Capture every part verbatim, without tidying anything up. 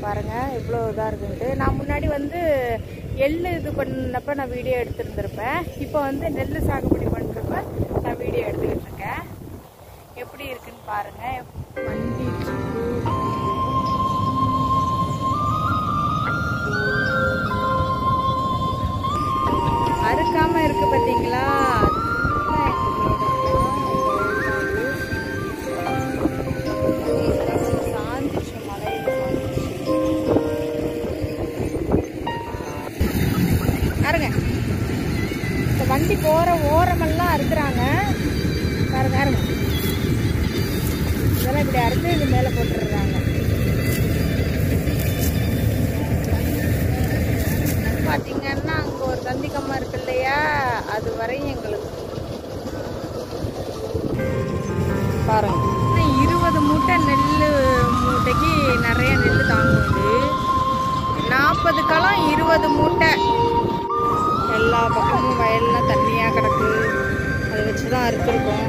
பாருங்கள் எவ்வளோ இதாக இருக்குன்ட்டு. நான் முன்னாடி வந்து எள்ளு இது பண்ணப்போ நான் வீடியோ எடுத்துருந்துருப்பேன். இப்போ வந்து நெல் சாகுபடி பண்ணுறப்ப நான் வீடியோ எடுத்துக்கிட்டு இருக்கேன். எப்படி இருக்குன்னு பாருங்கள். வண்டி அறுக்காம இருக்கு பார்த்தீங்களா? சாஞ்சிச்சு, மலையில பாருங்க. இந்த வண்டி போற ஓரமெல்லாம் அறுக்குறாங்க பாருங்க பாருங்க. இதெல்லாம் இப்படி அறுத்து இது மேல போட்டுடுறாங்க. பாத்தீங்கன்னா அங்க ஒரு தந்திக்கம்மா இருக்கு இல்லையா, அது வரையும் எங்களுக்கு பாருங்க. இருபது மூட்டை நெல் மூட்டைக்கு நிறைய நெல் தாங்குது. நாற்பது களம் இருபது மூட்டை. எல்லா பக்கமும் வயல்லாம் தண்ணியா கிடக்கு. அதை வச்சுதான் அறுத்துருக்கோம்.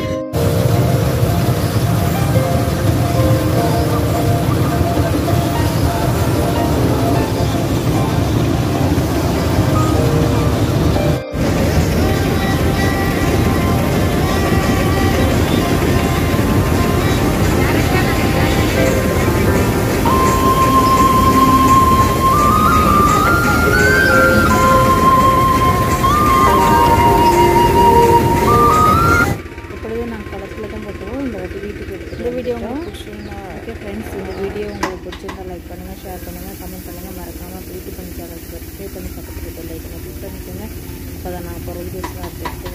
இந்த வீடியோ உங்களுக்கு பிடிச்சிருந்தா ஓகே ஃப்ரெண்ட்ஸ், இந்த வீடியோ உங்களுக்கு பிடிச்சிருந்தா லைக் பண்ணுங்கள், ஷேர் பண்ணுங்கள், கமெண்ட் பண்ணுங்கள். மறக்காமல் ப்ரீத்தி பண்ணி சேனல் சப்ஸ்கிரைப் பண்ணி பக்கத்துக்கு பெல் ஐக்கனை கிளிக் பண்ணிக்கோங்க. அப்போ தான் நான் இப்போ வீடியோஸ்லாம் அப்டேட்